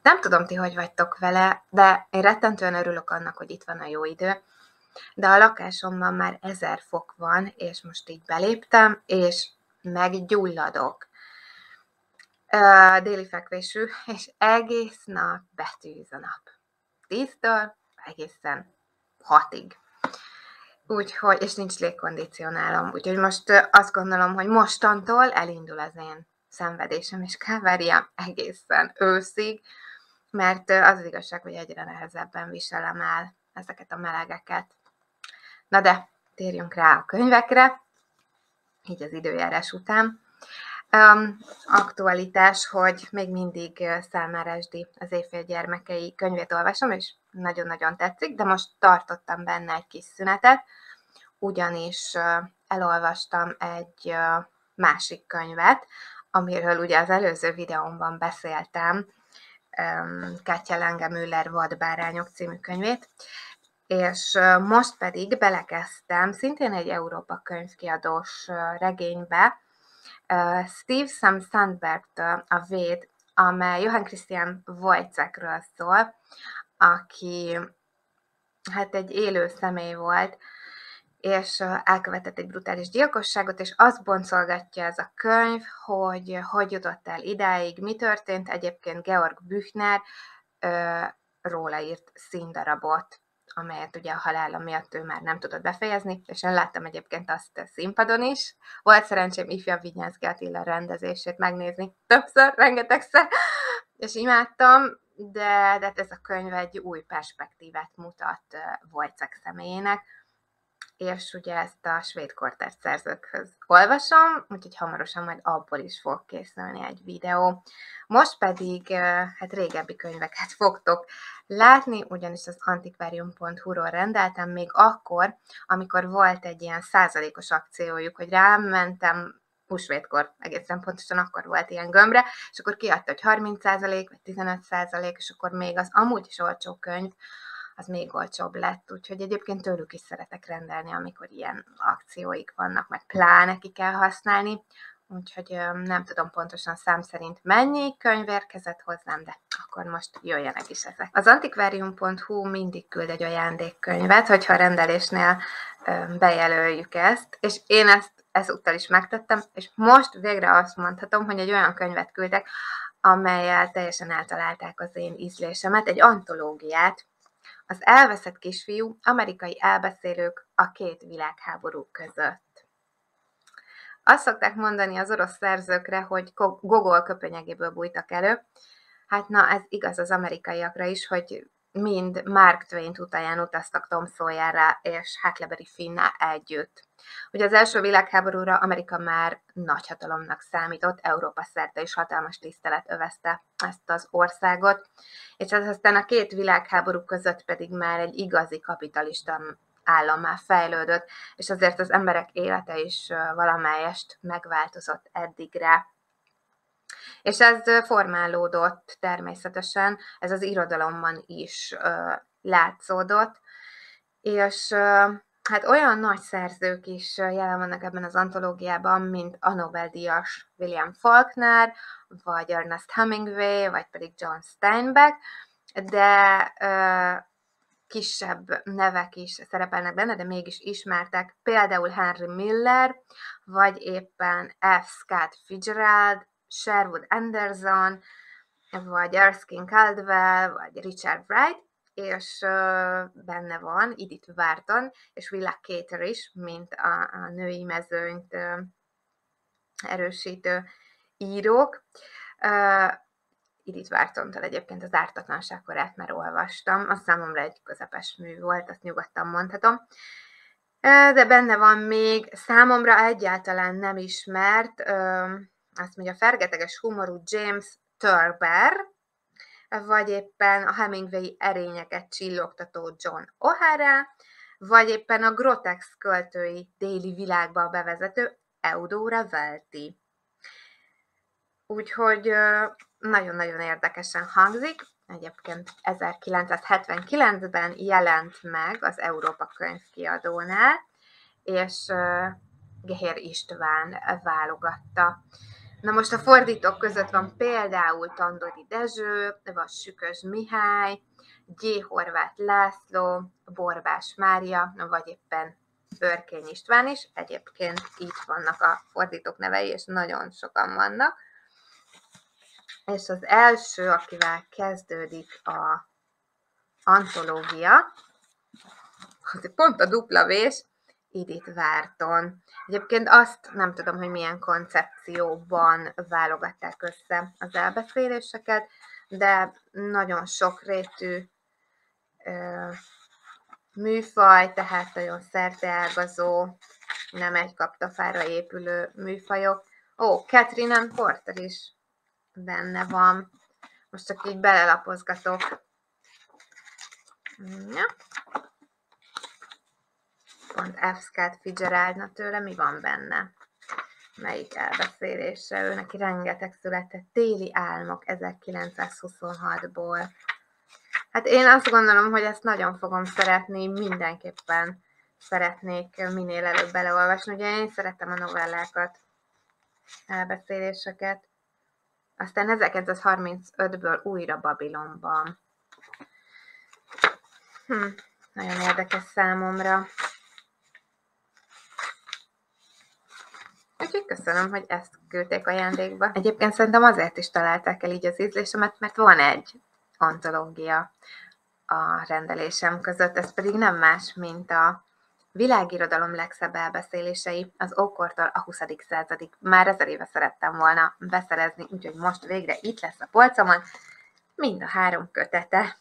Nem tudom, ti hogy vagytok vele, de én rettentően örülök annak, hogy itt van a jó idő. De a lakásomban már 1000 fok van, és most így beléptem, és meggyulladok. Déli fekvésű, és egész nap betűz a nap. 10-től egészen 6-ig. Úgyhogy, és nincs légkondicionálom. Úgyhogy most azt gondolom, hogy mostantól elindul az én szenvedésem és káváriám egészen őszig, mert az igazság, hogy egyre nehezebben viselem el ezeket a melegeket. Na de, térjünk rá a könyvekre, így az időjárás után. Aktualitás, hogy még mindig Salman Rushdie, az Éjfél gyermekei könyvét olvasom, és nagyon-nagyon tetszik, de most tartottam benne egy kis szünetet, ugyanis elolvastam egy másik könyvet, amiről ugye az előző videómban beszéltem, Katja Langemüller Vadbárányok című könyvét, és most pedig belekezdtem szintén egy Európa könyvkiadós regénybe, Steve Sam Sandbergtől a Véd, amely Johann Christian Wojciechről szól, aki hát egy élő személy volt, és elkövetett egy brutális gyilkosságot, és azt boncolgatja ez a könyv, hogy jutott el idáig, mi történt. Egyébként Georg Büchner róla írt színdarabot, amelyet ugye a halála miatt ő már nem tudott befejezni, és én láttam egyébként azt a színpadon is. Volt szerencsém ifjabb Vignyánszky Attila rendezését megnézni többször, rengetegszer, és imádtam, de ez a könyv egy új perspektívát mutat Wojciech személyének, és ugye ezt a svéd kortárs szerzőkhöz olvasom, úgyhogy hamarosan majd abból is fog készülni egy videó. Most pedig hát régebbi könyveket fogtok látni, ugyanis az antikvarium.hu-ról rendeltem még akkor, amikor volt egy ilyen százalékos akciójuk, hogy rám mentem húsvétkor, egészen pontosan akkor volt ilyen gömbre, és akkor kiadta, hogy 30% vagy 15%, és akkor még az amúgy is olcsó könyv, az még olcsóbb lett, úgyhogy egyébként tőlük is szeretek rendelni, amikor ilyen akcióik vannak, meg pláne ki kell használni, úgyhogy nem tudom pontosan szám szerint mennyi könyv érkezett hozzám, de akkor most jöjjenek is ezek. Az antikvarium.hu mindig küld egy ajándékkönyvet, hogyha a rendelésnél bejelöljük ezt, és én ezt ezúttal is megtettem, és most végre azt mondhatom, hogy egy olyan könyvet küldtek, amellyel teljesen eltalálták az én ízlésemet, egy antológiát, az elveszett kisfiú, amerikai elbeszélők a két világháború között. Azt szokták mondani az orosz szerzőkre, hogy Gogol köpönyegéből bújtak elő. Hát na, ez igaz az amerikaiakra is, hogy mind Mark Twain utaján utaztak Tom Sawyerre és Huckleberry Finnnel együtt. Ugye az első világháborúra Amerika már nagyhatalomnak számított, Európa szerte is hatalmas tisztelet övezte ezt az országot, és ez aztán a két világháború között pedig már egy igazi kapitalista állammá fejlődött, és azért az emberek élete is valamelyest megváltozott eddigre. És ez formálódott természetesen, ez az irodalomban is látszódott, és hát olyan nagy szerzők is jelen vannak ebben az antológiában, mint a Nobel-díjas William Faulkner, vagy Ernest Hemingway, vagy pedig John Steinbeck, de kisebb nevek is szerepelnek benne, de mégis ismertek, például Henry Miller, vagy éppen F. Scott Fitzgerald, Sherwood Anderson, vagy Erskine Caldwell, vagy Richard Wright, és benne van Edith Wharton, és Willa Cather is, mint a női mezőnyt erősítő írók. Edith Whartontól egyébként az Ártatlanság korát már olvastam, az számomra egy közepes mű volt, azt nyugodtan mondhatom. De benne van még számomra egyáltalán nem ismert, azt mondja, fergeteges humorú James Thurber, vagy éppen a Hemingway erényeket csillogtató John O'Hara, vagy éppen a Grotex költői déli világba bevezető Eudora Welty. Úgyhogy nagyon-nagyon érdekesen hangzik. Egyébként 1979-ben jelent meg az Európa könyvkiadónál, és Gehér István válogatta. Na most a fordítók között van például Tandori Dezső, vagy Sükös Mihály, G. Horváth László, Borbás Mária, vagy éppen Örkény István is. Egyébként itt vannak a fordítók nevei, és nagyon sokan vannak. És az első, akivel kezdődik a antológia, pont a W-s, Edith Wharton. Egyébként azt nem tudom, hogy milyen koncepcióban válogatták össze az elbeszéléseket, de nagyon sokrétű műfaj, tehát nagyon szerteágazó, nem egy kaptafára épülő műfajok. Catherine Ann Porter is benne van. Most csak így belelapozgatok. Ja. Pont F. Scott Fitzgerald, tőle mi van benne? Melyik elbeszélése? Ő neki rengeteg született. Téli álmok 1926-ból. Hát én azt gondolom, hogy ezt nagyon fogom szeretni, mindenképpen szeretnék minél előbb beleolvasni. Ugye én szeretem a novellákat, elbeszéléseket. Aztán 1935-ből újra Babilonban. Nagyon érdekes számomra. Úgyhogy köszönöm, hogy ezt küldték ajándékba. Egyébként szerintem azért is találták el így az ízlésemet, mert van egy antológia a rendelésem között, ez pedig nem más, mint a világirodalom legszebb elbeszélései az ókortól a 20. századig. Már 1000 éve szerettem volna beszerezni, úgyhogy most végre itt lesz a polcomon mind a 3 kötete.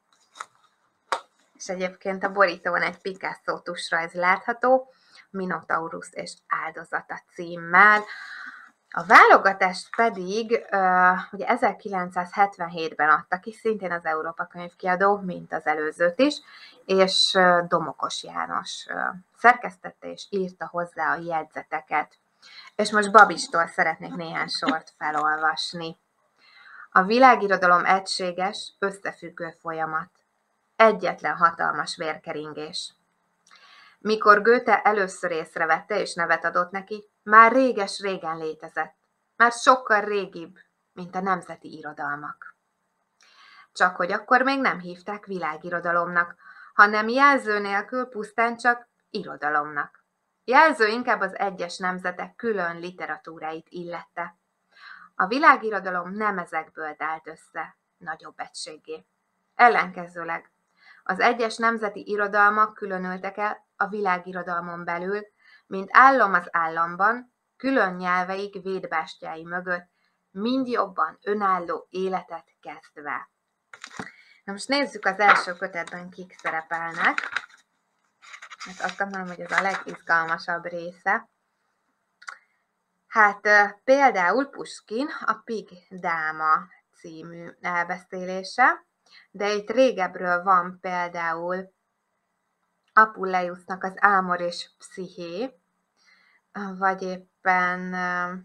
És egyébként a borítón egy Picasso tusrajz látható, Minotaurus és áldozata címmel. A válogatást pedig ugye 1977-ben adta ki, szintén az Európa Könyvkiadó, mint az előzőt is, és Domokos János szerkesztette és írta hozzá a jegyzeteket. És most Babistól szeretnék néhány sort felolvasni. A világirodalom egységes, összefüggő folyamat. Egyetlen hatalmas vérkeringés. Mikor Goethe először észrevette és nevet adott neki, már réges-régen létezett, már sokkal régibb, mint a nemzeti irodalmak. Csak hogy akkor még nem hívták világirodalomnak, hanem jelző nélkül pusztán csak irodalomnak. Jelző inkább az egyes nemzetek külön literatúráit illette. A világirodalom nem ezekből állt össze, nagyobb egységgé. Ellenkezőleg az egyes nemzeti irodalmak különültek el a világirodalmon belül, mint állam az államban, külön nyelveik védbástyái mögött, mind jobban önálló életet kezdve. Na most nézzük az első kötetben, kik szerepelnek. Hát azt gondolom, hogy ez a legizgalmasabb része. Hát például Puskin a Pig Dáma című elbeszélése, de itt régebről van például Apuleiusnak az Ámor és Psziché, vagy éppen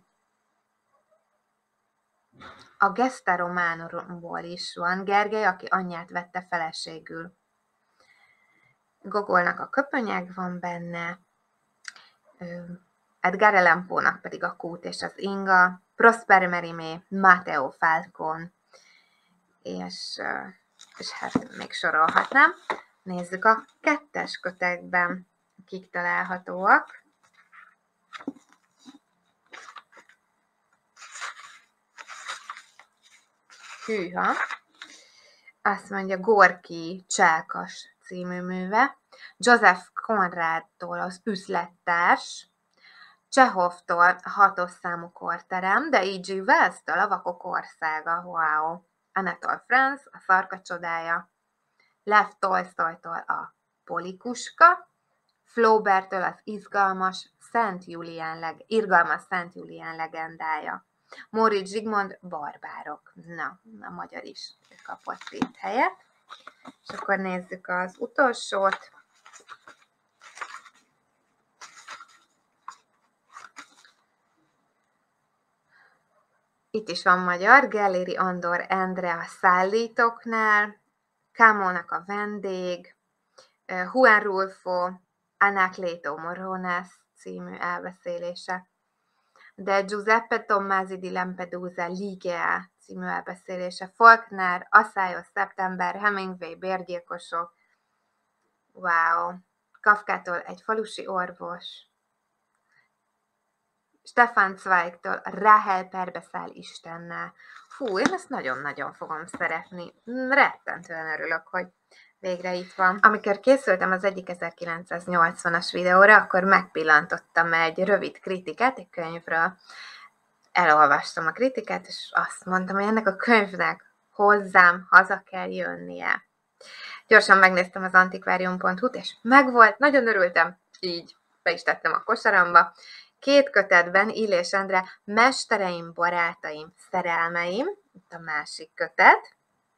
a Gesta Románorból is van Gergely, aki anyját vette feleségül. Gogolnak a Köpönyeg van benne, Edgar Allan Poe-nak pedig a Kút és az Inga, Prosper Mérimée, Matteo Falcon, és hát még sorolhatnám. Nézzük a 2. kötetben, kik találhatóak. Hűha! Azt mondja Gorki Cselkas című műve, Joseph Conradtól az Üzlettárs, Csehovtól a 6. számú korterem, de E.G. Wells-től a Vakok országa, wow! Anatole France, a Szarka csodája, Lev Tolstoytól a Polikuska, Flauberttől az irgalmas Szent Julián legendája. Móricz Zsigmond Barbárok. Na, a magyar is kapott itt helyet. És akkor nézzük az utolsót. Itt is van magyar, Gelléri Andor Endre a Szállítóknál, Camónak a Vendég, Juan Rulfo, Anacleto Morones című elbeszélése. de Giuseppe Tommasi di Lampedusa Ligea című elbeszélése, Faulkner, Asszályos Szeptember, Hemingway, Bérgyilkosok, wow, Kafkától Egy falusi orvos, Stefan Zweigtól Rahel perbeszáll Istennel. Fú, én ezt nagyon-nagyon fogom szeretni. Rettentően örülök, hogy végre itt van. Amikor készültem az egyik 1980-as videóra, akkor megpillantottam egy rövid kritikát egy könyvről. Elolvastam a kritikát, és azt mondtam, hogy ennek a könyvnek hozzám haza kell jönnie. Gyorsan megnéztem az antikvárium.hu-t, és megvolt, nagyon örültem, így be is tettem a kosaramba. 2 kötetben Illés Endre Mestereim, barátaim, szerelmeim, itt a másik kötet,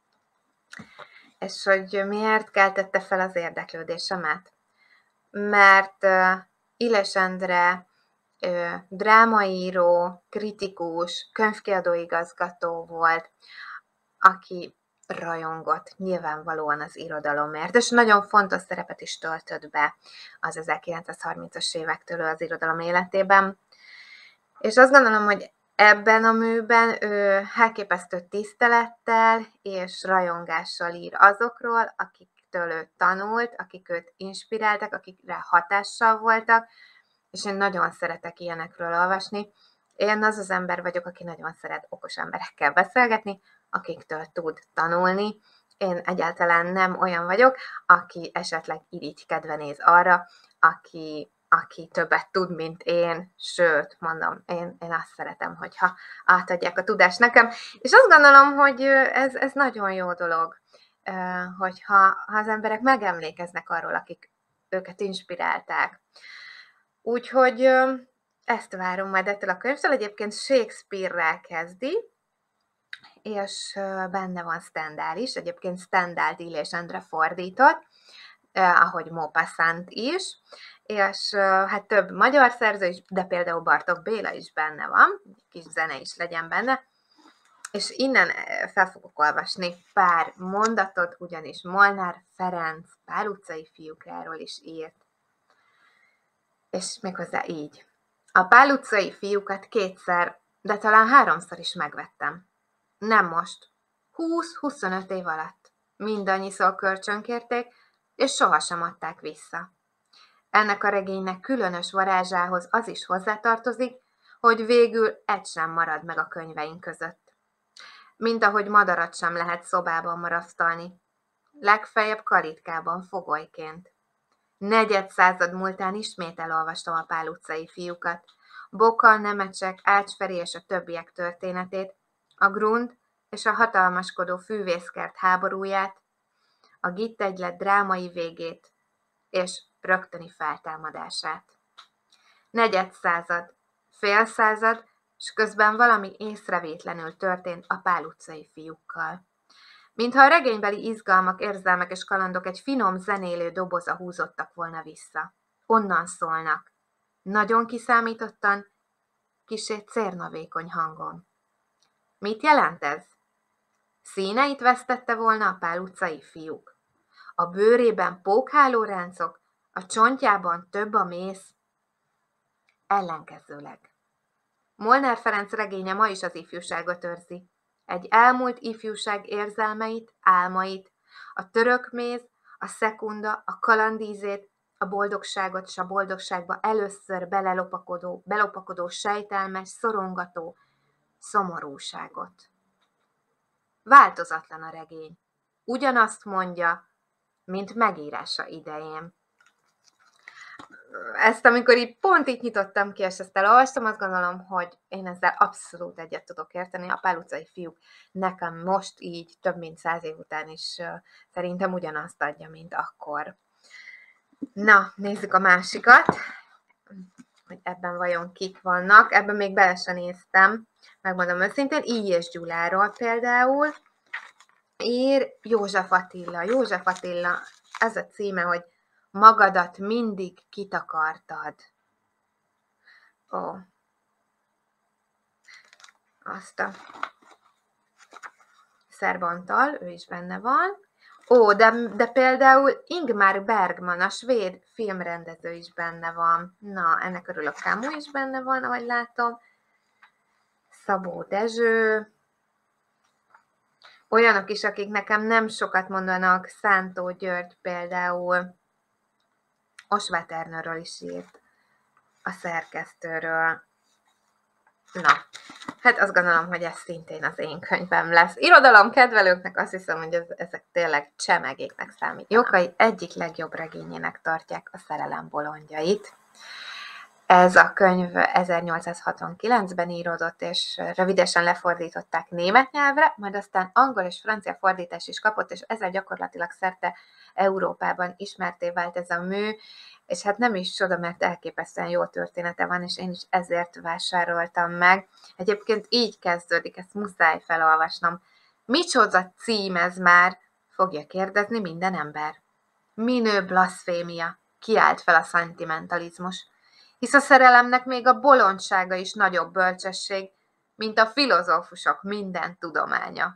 és hogy miért keltette fel az érdeklődésemet? Mert Illés Endre drámaíró, kritikus, könyvkiadóigazgató volt, aki rajongott nyilvánvalóan az irodalomért, és nagyon fontos szerepet is töltött be az 1930-as évektől az irodalom életében. És azt gondolom, hogy ebben a műben ő elképesztő tisztelettel és rajongással ír azokról, akiktől ő tanult, akik őt inspiráltak, akikre hatással voltak, és én nagyon szeretek ilyenekről olvasni. Én az az ember vagyok, aki nagyon szeret okos emberekkel beszélgetni, akiktől tud tanulni. Én egyáltalán nem olyan vagyok, aki esetleg irigykedve néz arra, aki többet tud, mint én, sőt, mondom, én azt szeretem, hogyha átadják a tudást nekem. És azt gondolom, hogy ez nagyon jó dolog, hogyha az emberek megemlékeznek arról, akik őket inspirálták. Úgyhogy ezt várom majd ettől a könyvtől. Egyébként Shakespeare-rel kezdi, és benne van Stendhal is, egyébként Stendhalt Illés Endre fordított, ahogy Maupassant is, és hát több magyar szerző is, de például Bartók Béla is benne van, kis zene is legyen benne, és innen fel fogok olvasni pár mondatot, ugyanis Molnár Ferenc Pál utcai fiúkról is írt. És méghozzá így. A Pál utcai fiúkat 2-szer, de talán 3-szor is megvettem. Nem most. 20-25 év alatt. Mindannyiszor kölcsönkérték, és sohasem adták vissza. Ennek a regénynek különös varázsához az is hozzátartozik, hogy végül egy sem marad meg a könyveink között. Mint ahogy madarat sem lehet szobában marasztalni. Legfeljebb kalitkában fogolyként. 4 század múltán ismét elolvastam a Pál utcai fiúkat, Bokal, Nemecsek, Ács Feri és a többiek történetét, a Grund és a hatalmaskodó fűvészkert háborúját, a Gittegylet drámai végét és rögtöni feltámadását. 4 század, fél század, és közben valami észrevétlenül történt a Pál utcai fiúkkal. Mintha a regénybeli izgalmak, érzelmek és kalandok egy finom, zenélő doboza húzottak volna vissza. Onnan szólnak. Nagyon kiszámítottan, kissé cérnavékony hangon. Mit jelent ez? Színeit vesztette volna a Pál utcai fiúk. A bőrében pókhálóráncok, a csontjában több a mész. Ellenkezőleg. Molnár Ferenc regénye ma is az ifjúságot őrzi. Egy elmúlt ifjúság érzelmeit, álmait, a török méz, a szekunda, a kalandízét, a boldogságot s a boldogságba először belopakodó sejtelmes, szorongató szomorúságot. Változatlan a regény. Ugyanazt mondja, mint megírása idején. Ezt, amikor így pont így nyitottam ki, és ezt elolvastam, azt gondolom, hogy én ezzel abszolút egyet tudok érteni. A Pál utcai fiúk nekem most így több mint 100 év után is szerintem ugyanazt adja, mint akkor. Na, nézzük a másikat, hogy ebben vajon kik vannak. Ebben még bele sem néztem, megmondom őszintén. Így és Gyuláról például ír József Attila. József Attila, ez a címe, hogy Magadat mindig kitakartad. Ó. Azt a Szerb Antal, ő is benne van. Ó, de például Ingmar Bergman, a svéd filmrendező is benne van. Na, ennek örülök, Camus is benne van, ahogy látom. Szabó Dezső, olyanok is, akik nekem nem sokat mondanak, Szántó György például, Osváth Ernőről is írt, a szerkesztőről. Na, hát azt gondolom, hogy ez szintén az én könyvem lesz. Irodalom kedvelőknek azt hiszem, hogy ezek tényleg csemegéknek számítanak. Jókai egyik legjobb regényének tartják a Szerelem bolondjait. Ez a könyv 1869-ben íródott, és rövidesen lefordították német nyelvre, majd aztán angol és francia fordítás is kapott, és ezzel gyakorlatilag szerte Európában ismertté vált ez a mű, és hát nem is csoda, mert elképesztően jó története van, és én is ezért vásároltam meg. Egyébként így kezdődik, ezt muszáj felolvasnom. Micsoda cím ez már? Fogja kérdezni minden ember. Minő blaszfémia, kiált fel a szentimentalizmus. Hisz a szerelemnek még a bolondsága is nagyobb bölcsesség, mint a filozófusok minden tudománya.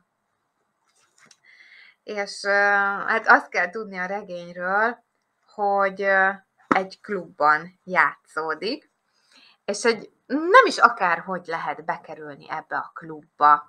És hát azt kell tudni a regényről, hogy egy klubban játszódik, és nem is akárhogy lehet bekerülni ebbe a klubba.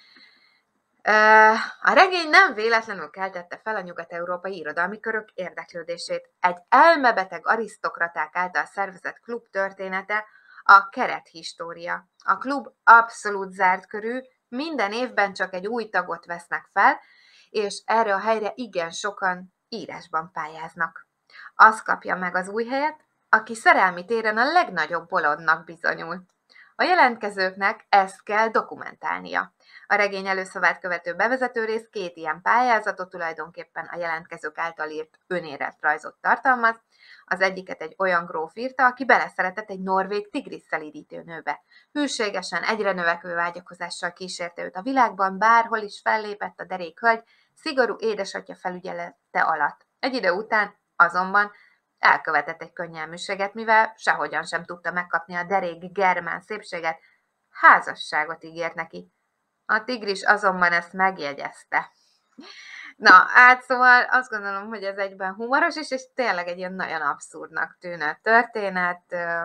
A regény nem véletlenül keltette fel a nyugat-európai irodalmi körök érdeklődését. Egy elmebeteg arisztokraták által szervezett klub története a kerethistória. A klub abszolút zárt körű, minden évben csak egy új tagot vesznek fel, és erre a helyre igen sokan írásban pályáznak. Az kapja meg az új helyet, aki szerelmi téren a legnagyobb bolondnak bizonyul. A jelentkezőknek ezt kell dokumentálnia. A regény előszavát követő bevezető rész 2 ilyen pályázatot, tulajdonképpen a jelentkezők által írt önéletrajzot tartalmaz. Az egyiket egy olyan gróf írta, aki beleszeretett egy norvég tigrisszelidítő nőbe. Hűségesen, egyre növekvő vágyakozással kísérte őt a világban, bárhol is fellépett a derék hölgy, szigorú édesatya felügyelete alatt. Egy idő után azonban elkövetett egy könnyelműséget, mivel sehogyan sem tudta megkapni a derék germán szépséget, házasságot ígért neki. A tigris azonban ezt megjegyezte. Na, hát szóval azt gondolom, hogy ez egyben humoros is, és tényleg egy ilyen nagyon abszurdnak tűnő történet.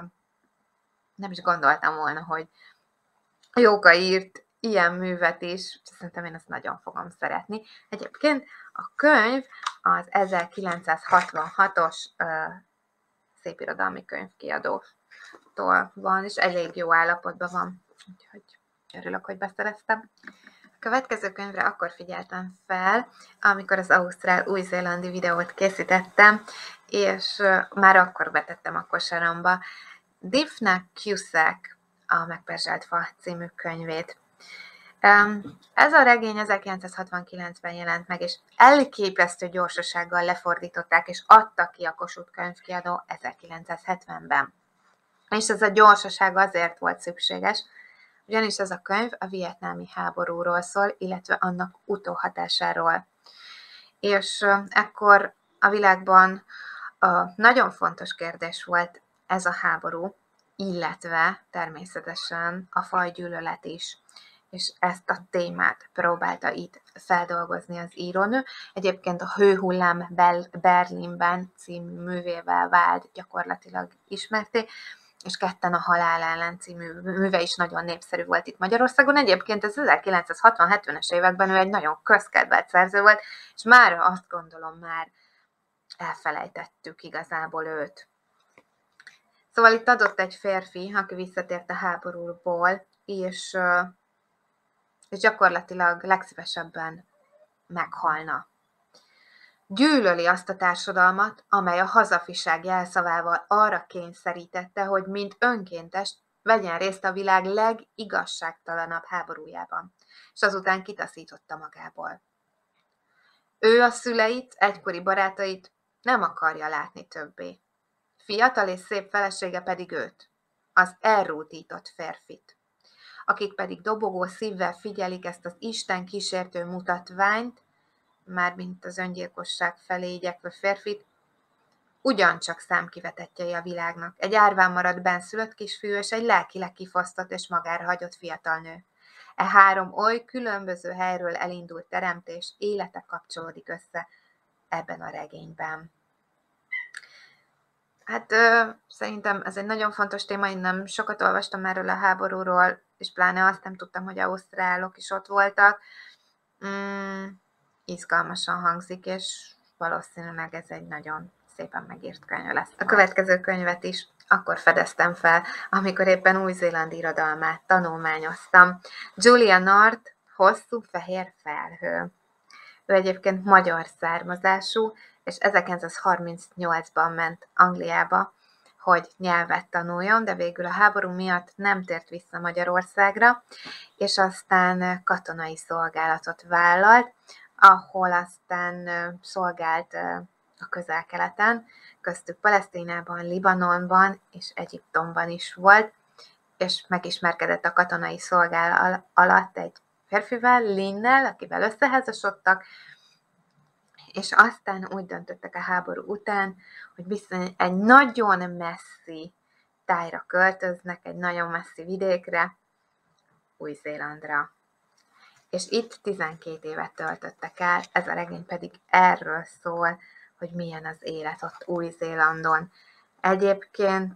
Nem is gondoltam volna, hogy Jóka írt ilyen művet is, szerintem én ezt nagyon fogom szeretni. Egyébként a könyv az 1966-os szépirodalmi könyvkiadótól van, és elég jó állapotban van, úgyhogy örülök, hogy beszereztem. A következő könyvre akkor figyeltem fel, amikor az ausztrál-új-zélandi videót készítettem, és már akkor betettem a kosaramba Dphna Cusack a Megperzselt fa című könyvét. Ez a regény 1969-ben jelent meg, és elképesztő gyorsasággal lefordították, és adtak ki a Kossuth könyvkiadó 1970-ben. És ez a gyorsaság azért volt szükséges, ugyanis ez a könyv a vietnámi háborúról szól, illetve annak utóhatásáról. És ekkor a világban nagyon fontos kérdés volt ez a háború, illetve természetesen a fajgyűlölet is, és ezt a témát próbálta itt feldolgozni az írónő. Egyébként a Hőhullám Berlinben című művével vált gyakorlatilag ismerté, és Ketten a halál ellen című műve is nagyon népszerű volt itt Magyarországon. Egyébként az 1960-70-es években ő egy nagyon közkedvelt szerző volt, és már azt gondolom, már elfelejtettük igazából őt. Szóval itt adott egy férfi, aki visszatért a háborúból, és gyakorlatilag legszívesebben meghalna. Gyűlöli azt a társadalmat, amely a hazafiság jelszavával arra kényszerítette, hogy mint önkéntes vegyen részt a világ legigazságtalanabb háborújában, és azután kitaszította magából. Ő a szüleit, egykori barátait nem akarja látni többé. Fiatal és szép felesége pedig őt, az elrútított férfit, akik pedig dobogó szívvel figyelik ezt az Isten kísértő mutatványt, mármint az öngyilkosság felé igyekvő férfit, ugyancsak számkivetettjei a világnak. Egy árván maradt benszülött kisfiú és egy lelkileg kifosztott és magára hagyott fiatal nő. E 3 oly különböző helyről elindult teremtés élete kapcsolódik össze ebben a regényben. Hát szerintem ez egy nagyon fontos téma, én nem sokat olvastam erről a háborúról, és pláne azt nem tudtam, hogy ausztrálok is ott voltak. Izgalmasan hangzik, és valószínűleg ez egy nagyon szépen megírt könyv lesz. A következő könyvet is akkor fedeztem fel, amikor éppen Új-Zéland irodalmát tanulmányoztam. Julia North, Hosszú fehér felhő. Ő egyébként magyar származású, és 1938-ban ment Angliába, hogy nyelvet tanuljon, de végül a háború miatt nem tért vissza Magyarországra, és aztán katonai szolgálatot vállalt, ahol aztán szolgált a Közel-Keleten, köztük Palesztinában, Libanonban és Egyiptomban is volt, és megismerkedett a katonai szolgálat alatt egy férfivel, Linnel, akivel összeházasodtak, és aztán úgy döntöttek a háború után, hogy bizony egy nagyon messzi tájra költöznek, egy nagyon messzi vidékre, Új-Zélandra. És itt 12 évet töltöttek el, ez a regény pedig erről szól, hogy milyen az élet ott Új-Zélandon. Egyébként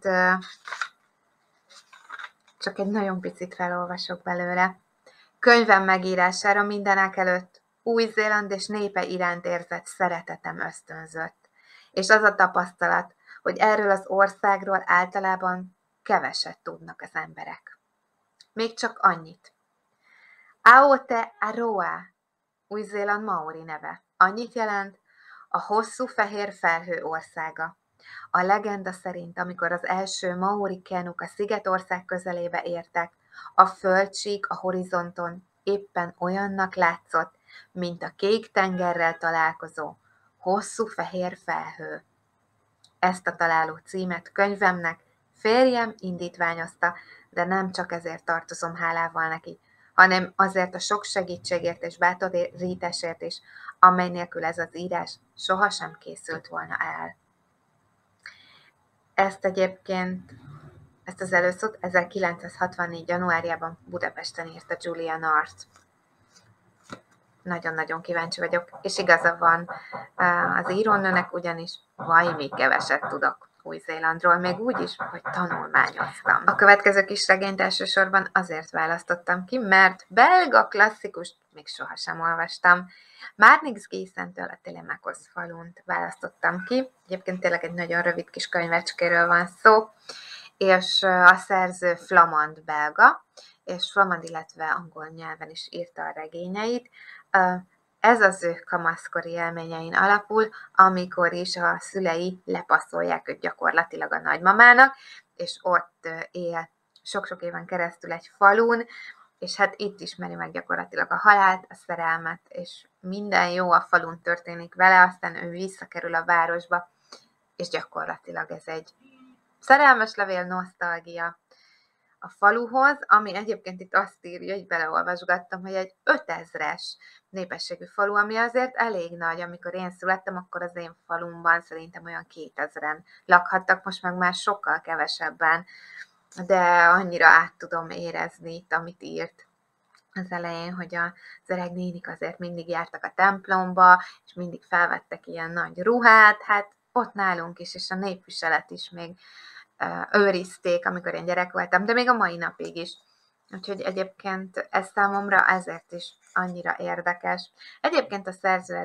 csak egy nagyon picit felolvasok belőle. Könyvem megírására mindenekelőtt Új-Zéland és népe iránt érzett szeretetem ösztönzött. És az a tapasztalat, hogy erről az országról általában keveset tudnak az emberek. Még csak annyit. Aotearoa, Új-Zéland maori neve. Annyit jelent, a hosszú fehér felhő országa. A legenda szerint, amikor az első maori kenuk a szigetország közelébe értek, a földsík a horizonton éppen olyannak látszott, mint a kék tengerrel találkozó hosszú fehér felhő. Ezt a találó címet könyvemnek férjem indítványozta, de nem csak ezért tartozom hálával neki, hanem azért a sok segítségért és bátorításért is, amely nélkül ez az írás sohasem készült volna el. Ezt az előszót 1964. januárjában Budapesten írta Julia North. Nagyon-nagyon kíváncsi vagyok, és igaza van az írónőnek, ugyanis valami keveset tudok Új-Zélandról, még úgy is, hogy tanulmányoztam. A következő kis regényt elsősorban azért választottam ki, mert belga klasszikust még sohasem olvastam. Marnix Giesentől a Telemachos falunt választottam ki. Egyébként tényleg egy nagyon rövid kis könyvecskéről van szó, és a szerző flamand belga, és flamand, illetve angol nyelven is írta a regényeit. Ez az ő kamaszkori élményein alapul, amikor is a szülei lepaszolják őt gyakorlatilag a nagymamának, és ott él sok-sok éven keresztül egy falun, és hát itt ismeri meg gyakorlatilag a halált, a szerelmet, és minden jó a falun történik vele, aztán ő visszakerül a városba, és gyakorlatilag ez egy szerelmes levél, nosztalgia a faluhoz, ami egyébként itt azt írja, hogy beleolvasgattam, hogy egy 5000-es népességű falu, ami azért elég nagy. Amikor én születtem, akkor az én falumban szerintem olyan 2000-en lakhattak, most meg már sokkal kevesebben, de annyira át tudom érezni itt, amit írt az elején, hogy az öreg nénik azért mindig jártak a templomba, és mindig felvettek ilyen nagy ruhát, hát ott nálunk is, és a népviselet is még őrizték, amikor én gyerek voltam, de még a mai napig is. Úgyhogy egyébként ez számomra ezért is annyira érdekes. Egyébként a szerző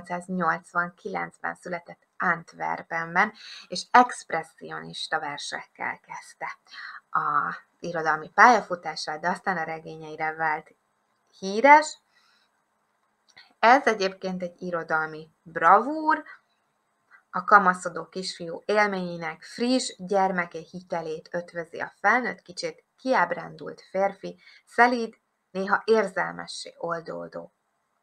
1889-ben született Antwerpenben, és expresszionista versekkel kezdte az irodalmi pályafutását, de aztán a regényeire vált híres. Ez egyébként egy irodalmi bravúr, a kamaszodó kisfiú élményének friss gyermeke hitelét ötvözi a felnőtt, kicsit kiábrándult férfi, szelíd, néha érzelmessé oldódó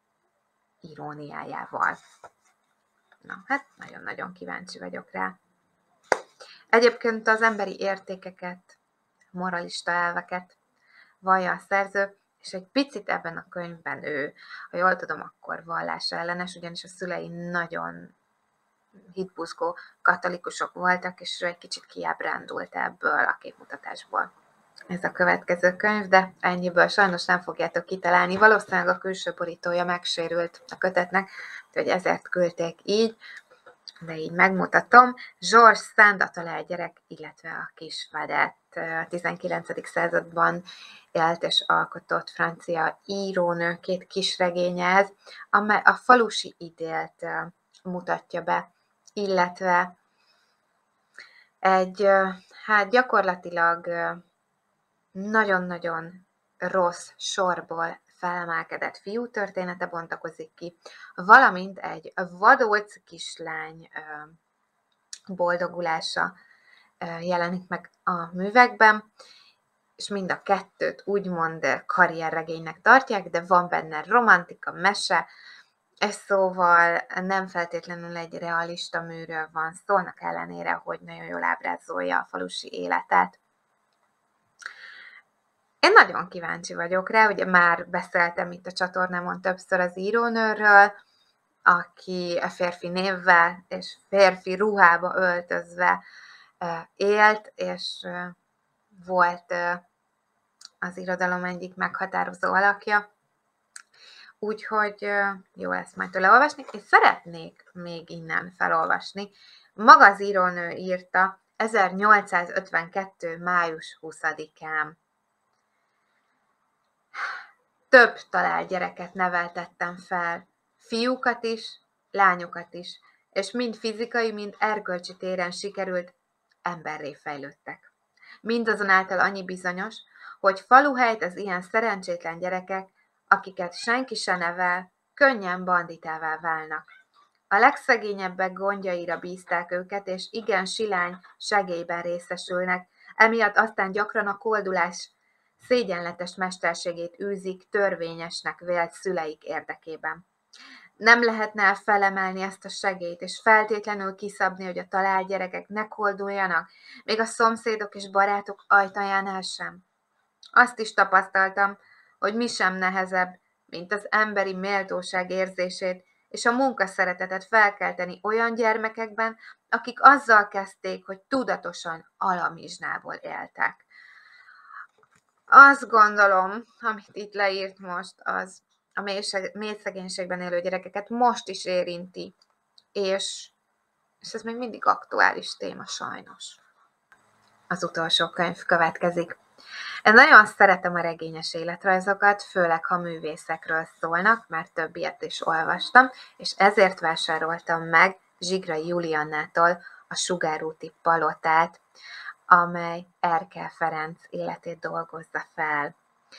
iróniájával. Na, hát nagyon-nagyon kíváncsi vagyok rá. Egyébként az emberi értékeket, moralista elveket vallja a szerző, és egy picit ebben a könyvben ő, ha jól tudom, akkor vallása ellenes, ugyanis a szülei nagyon hitbuzgó katolikusok voltak, és ő egy kicsit kiábrándult ebből a képmutatásból. Ez a következő könyv, de ennyiből sajnos nem fogjátok kitalálni. Valószínűleg a külső borítója megsérült a kötetnek, úgyhogy ezért küldték így. de így megmutatom. Georges Sand, a talajgyerek, illetve a kis vedett, 19. században élt és alkotott francia írónő, két kisregénye ez, amely a falusi idélt mutatja be, illetve egy hát gyakorlatilag nagyon-nagyon rossz sorból felemelkedett fiú története bontakozik ki, valamint egy vadóc kislány boldogulása jelenik meg a művekben, és mind a kettőt úgymond karrierregénynek tartják, de van benne romantika, mese, és szóval nem feltétlenül egy realista műről van szó, annak ellenére, hogy nagyon jól ábrázolja a falusi életet. Én nagyon kíváncsi vagyok rá, ugye már beszéltem itt a csatornámon többször az írónőről, aki a férfi névvel és férfi ruhába öltözve élt, és volt az irodalom egyik meghatározó alakja. Úgyhogy jó lesz majd tőle olvasni, és szeretnék még innen felolvasni. Maga az írónő írta 1852. május 20-án. Több talált gyereket neveltettem fel, fiúkat is, lányokat is, és mind fizikai, mind erkölcsi téren sikerült, emberré fejlődtek. Mindazonáltal annyi bizonyos, hogy faluhelyt az ilyen szerencsétlen gyerekek, akiket senki se nevel, könnyen banditává válnak. A legszegényebbek gondjaira bízták őket, és igen silány segélyben részesülnek, emiatt aztán gyakran a koldulás szégyenletes mesterségét űzik törvényesnek vélt szüleik érdekében. Nem lehetne felemelni ezt a segélyt, és feltétlenül kiszabni, hogy a talált gyerekek ne kolduljanak, még a szomszédok és barátok ajtajánál sem. Azt is tapasztaltam, hogy mi sem nehezebb, mint az emberi méltóság érzését és a munkaszeretetet felkelteni olyan gyermekekben, akik azzal kezdték, hogy tudatosan alamizsnából éltek. Azt gondolom, amit itt leírt most, az a mély szegénységben élő gyerekeket most is érinti, és ez még mindig aktuális téma sajnos. Az utolsó könyv következik. Én nagyon szeretem a regényes életrajzokat, főleg ha művészekről szólnak, mert több ilyet is olvastam, és ezért vásároltam meg Zsigrai Juliannától a Sugárúti Palotát, amely Erkel Ferenc életét dolgozza fel.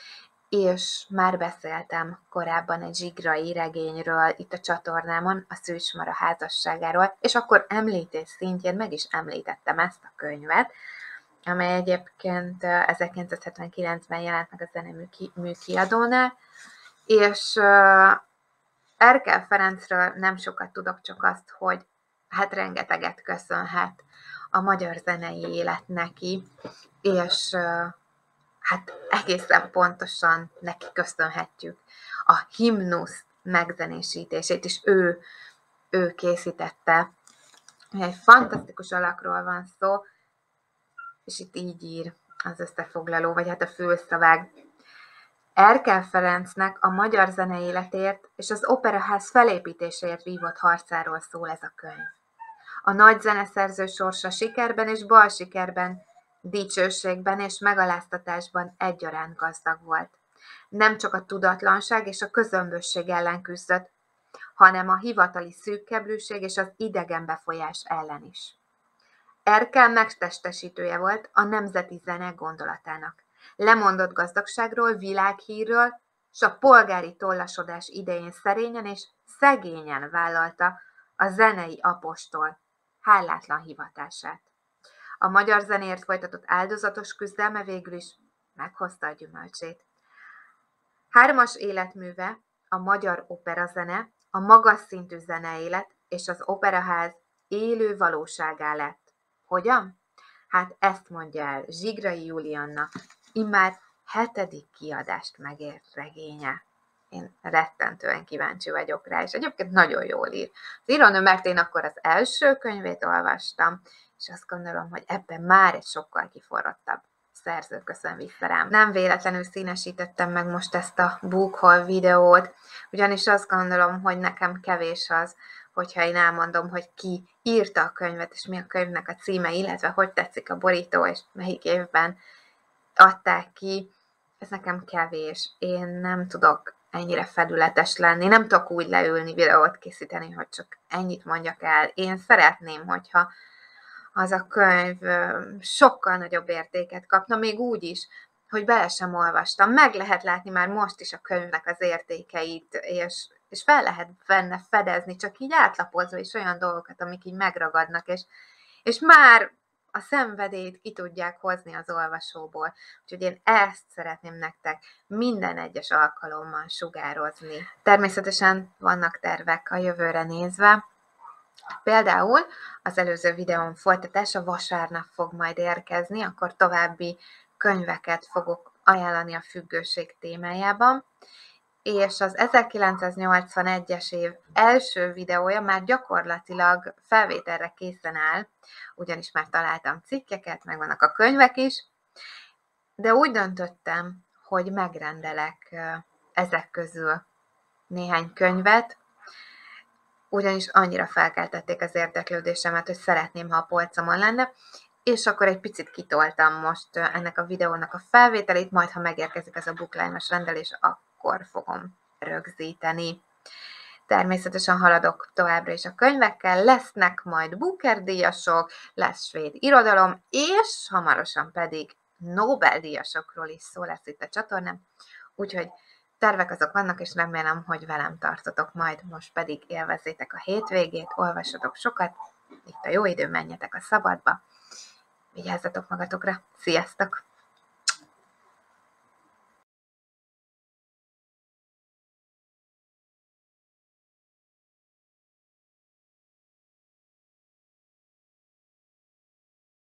És már beszéltem korábban egy zsigrai regényről itt a csatornámon, a Szűcsmara házasságáról, és akkor említés szintjén meg is említettem ezt a könyvet, amely egyébként 1979-ben jelent meg a Zenemű kiadónál, és Erkel Ferencről nem sokat tudok, csak azt, hogy hát rengeteget köszönhet a magyar zenei élet neki, és hát egészen pontosan neki köszönhetjük a himnusz megzenésítését, és ő készítette. Egy fantasztikus alakról van szó, és itt így ír az összefoglaló, vagy hát a fülszaveg. Erkel Ferencnek a magyar zene életért és az operaház felépítéséért vívott harcáról szól ez a könyv. A nagy zeneszerző sorsa sikerben és balsikerben, dicsőségben és megaláztatásban egyaránt gazdag volt. Nem csak a tudatlanság és a közömbösség ellen küzdött, hanem a hivatali szűkkeblűség és az idegen befolyás ellen is. Erkel megtestesítője volt a nemzeti zene gondolatának. Lemondott gazdagságról, világhírről, s a polgári tollasodás idején szerényen és szegényen vállalta a zenei apostol hálátlan hivatását. A magyar zenéért folytatott áldozatos küzdelme végül is meghozta a gyümölcsét. 3 életműve, a magyar operazene, a magas szintű zeneélet és az operaház élő valóságá lett. Hogyan? Hát ezt mondja el Zsigrai Julianna, immár 7. kiadást megért regénye. Én rettentően kíváncsi vagyok rá, és egyébként nagyon jól ír. Az írónő, mert én akkor az első könyvét olvastam, és azt gondolom, hogy ebben már egy sokkal kiforrottabb szerző köszön vissza rám. Nem véletlenül színesítettem meg most ezt a book haul videót, ugyanis azt gondolom, hogy nekem kevés az, hogyha én elmondom, hogy ki írta a könyvet, és mi a könyvnek a címe, illetve hogy tetszik a borító, és melyik évben adták ki. Ez nekem kevés. Én nem tudok ennyire felületes lenni, nem tudok úgy leülni, videót készíteni, hogy csak ennyit mondjak el. Én szeretném, hogyha az a könyv sokkal nagyobb értéket kapna, még úgy is, hogy bele sem olvastam. Meg lehet látni már most is a könyvnek az értékeit, és fel lehet benne fedezni, csak így átlapozva is olyan dolgokat, amik így megragadnak, és már a szenvedélyt ki tudják hozni az olvasóból. Úgyhogy én ezt szeretném nektek minden egyes alkalommal sugározni. Természetesen vannak tervek a jövőre nézve. Például az előző videón folytatása vasárnap fog majd érkezni, akkor további könyveket fogok ajánlani a függőség témájában, és az 1981-es év első videója már gyakorlatilag felvételre készen áll, ugyanis már találtam cikkeket, meg vannak a könyvek is, de úgy döntöttem, hogy megrendelek ezek közül néhány könyvet, ugyanis annyira felkeltették az érdeklődésemet, hogy szeretném, ha a polcomon lenne, és akkor egy picit kitoltam most ennek a videónak a felvételét, majd ha megérkezik ez a Booklime-os rendelés, akkor fogom rögzíteni. Természetesen haladok továbbra is a könyvekkel, lesznek majd Booker-díjasok, lesz svéd irodalom, és hamarosan pedig Nobel-díjasokról is szó lesz itt a csatornán, úgyhogy tervek azok vannak, és remélem, hogy velem tartotok majd, most pedig élvezzétek a hétvégét, olvassatok sokat, itt a jó idő, menjetek a szabadba, vigyázzatok magatokra, sziasztok!